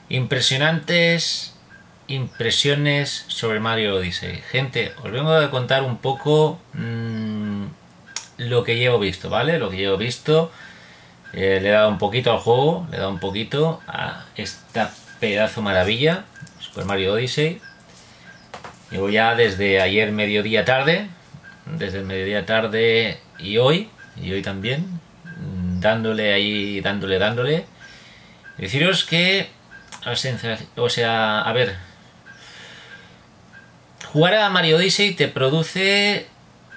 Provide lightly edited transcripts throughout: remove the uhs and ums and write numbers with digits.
Impresionantes impresiones sobre Mario Odyssey. Gente, os vengo a contar un poco lo que llevo visto, ¿vale? Lo que llevo visto. Le he dado un poquito al juego, le he dado un poquito a esta pedazo maravilla, Super Mario Odyssey. Llevo ya desde ayer mediodía tarde, desde el mediodía tarde y hoy también, dándole ahí, dándole. Deciros que, o sea, a ver, jugar a Mario Odyssey te produce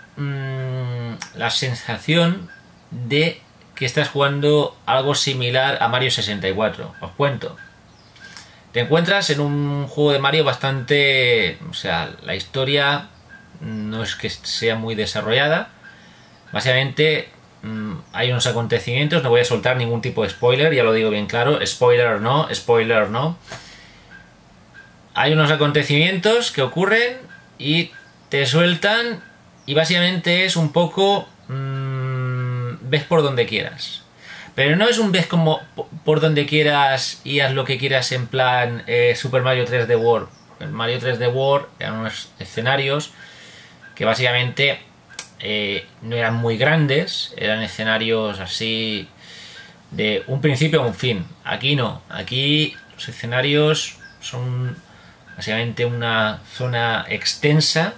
la sensación de que estás jugando algo similar a Mario 64. Os cuento. Te encuentras en un juego de Mario bastante... O sea, la historia no es que sea muy desarrollada. Básicamente hay unos acontecimientos, no voy a soltar ningún tipo de spoiler, ya lo digo bien claro, spoiler no. Hay unos acontecimientos que ocurren y te sueltan y básicamente es un poco... ves por donde quieras. Pero no es un ves como por donde quieras y haz lo que quieras en plan Super Mario 3D World. El Mario 3D World eran unos escenarios que básicamente no eran muy grandes, eran escenarios así de un principio a un fin. Aquí no, aquí los escenarios son básicamente una zona extensa,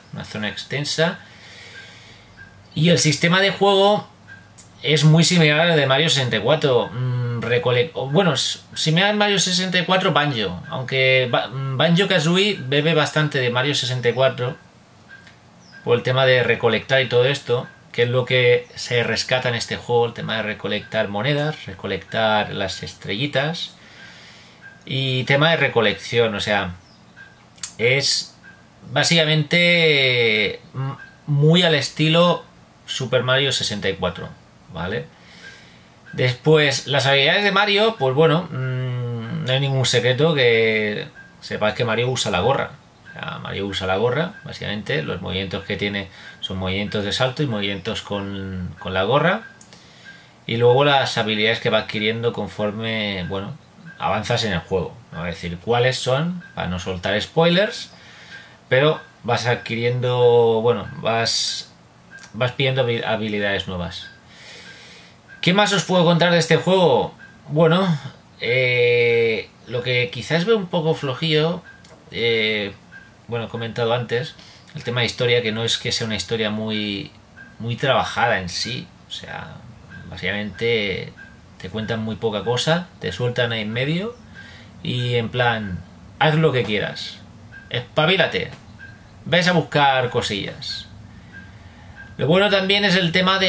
y el sistema de juego es muy similar al de Mario 64. Bueno, similar al Mario 64 Banjo, aunque Banjo-Kazooie bebe bastante de Mario 64 por el tema de recolectar y todo esto, que es lo que se rescata en este juego, el tema de recolectar monedas, recolectar las estrellitas y tema de recolección, o sea, es básicamente muy al estilo Super Mario 64, ¿vale? Después, las habilidades de Mario, pues bueno, no hay ningún secreto que sepas que Mario usa la gorra. O sea, Mario usa la gorra, básicamente, los movimientos que tiene son movimientos de salto y movimientos con la gorra. Y luego las habilidades que va adquiriendo conforme, bueno, avanzas en el juego. No voy a decir cuáles son, para no soltar spoilers, pero vas adquiriendo, bueno, vas pidiendo habilidades nuevas. ¿Qué más os puedo contar de este juego? Bueno, lo que quizás veo un poco flojillo, bueno, he comentado antes, el tema de historia, que no es que sea una historia muy trabajada en sí. O sea, básicamente te cuentan muy poca cosa, te sueltan ahí en medio y en plan, haz lo que quieras, espabilate, ves a buscar cosillas. Lo bueno también es el tema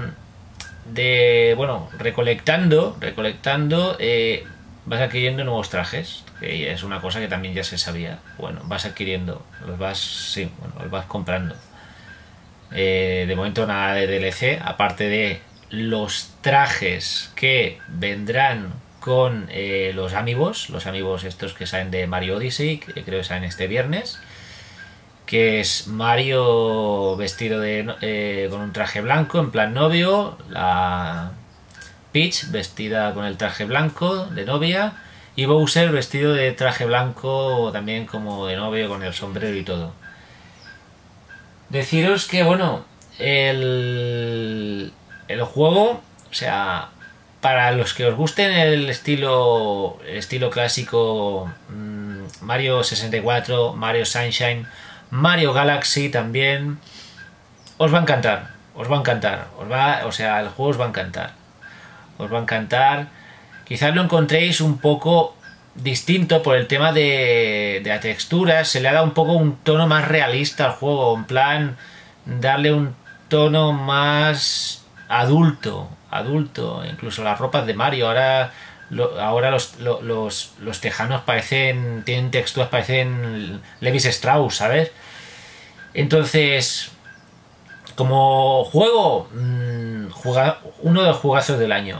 de bueno, recolectando, vas adquiriendo nuevos trajes, que es una cosa que también ya se sabía. Bueno, vas adquiriendo, los vas comprando. De momento nada de DLC, aparte de los trajes que vendrán con los amigos estos que salen de Mario Odyssey, que creo que salen este viernes, que es Mario vestido con un traje blanco en plan novio, la Peach vestida con el traje blanco de novia y Bowser vestido de traje blanco también como de novio con el sombrero y todo. Deciros que bueno, el juego, o sea, para los que os gusten el estilo clásico, Mario 64, Mario Sunshine, Mario Galaxy también, os va a encantar, o sea, el juego os va a encantar, quizás lo encontréis un poco distinto por el tema de la textura, se le ha dado un poco un tono más realista al juego, en plan, darle un tono más adulto, incluso las ropas de Mario, ahora los tejanos tienen texturas, parecen Levis Strauss, ¿sabes? Entonces, como juego, uno de los jugazos del año.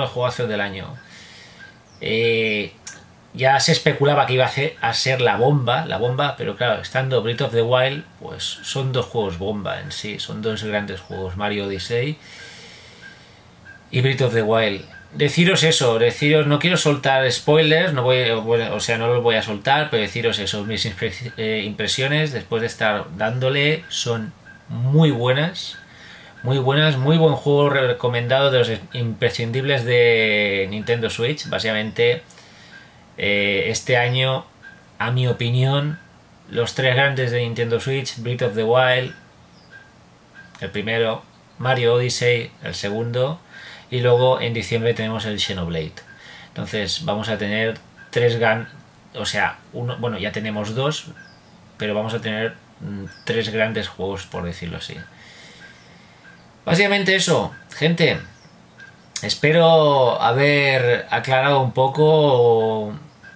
Ya se especulaba que iba a ser la bomba, pero claro, estando Breath of the Wild, pues son dos juegos bomba en sí, son dos grandes juegos, Mario Odyssey y Breath of the Wild. deciros eso, deciros, no quiero soltar spoilers, no voy, bueno, o sea, no los voy a soltar, pero deciros eso, mis impresiones después de estar dándole son muy buenas, muy buenas, muy buen juego recomendado, de los imprescindibles de Nintendo Switch. Básicamente, este año, a mi opinión, los tres grandes de Nintendo Switch: Breath of the Wild, el primero, Mario Odyssey, el segundo, y luego en diciembre tenemos el Xenoblade. Entonces vamos a tener o sea, uno, bueno, ya tenemos dos, pero vamos a tener tres grandes juegos, por decirlo así. Básicamente eso, gente. Espero haber aclarado un poco,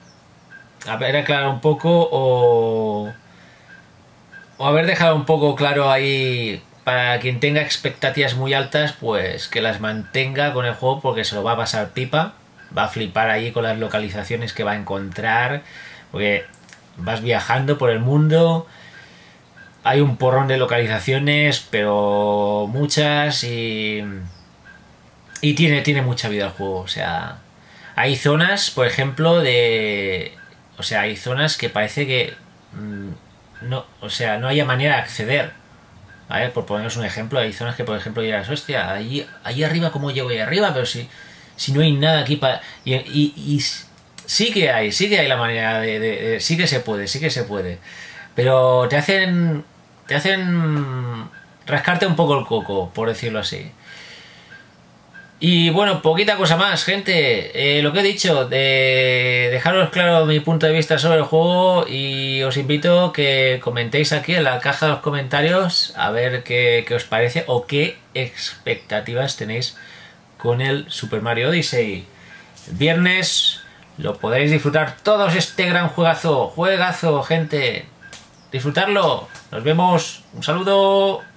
o haber dejado un poco claro ahí, para quien tenga expectativas muy altas, pues que las mantenga con el juego, porque se lo va a pasar pipa, va a flipar ahí con las localizaciones que va a encontrar, porque vas viajando por el mundo, hay un porrón de localizaciones, pero muchas, y tiene mucha vida el juego. O sea, hay zonas, por ejemplo, o sea, hay zonas que parece que no, o sea, no haya manera de acceder. A ver, por poneros un ejemplo, hay zonas que, por ejemplo, dirás, hostia, allí arriba, ¿cómo llego ahí arriba? Pero si no hay nada aquí para... Y sí que hay la manera sí que se puede. Pero te hacen rascarte un poco el coco, por decirlo así. Y bueno, poquita cosa más, gente. Lo que he dicho, dejaros claro mi punto de vista sobre el juego, y os invito a que comentéis aquí en la caja de los comentarios a ver qué os parece o qué expectativas tenéis con el Super Mario Odyssey. El viernes lo podréis disfrutar todos, este gran juegazo, gente. Disfrutarlo. Nos vemos. Un saludo.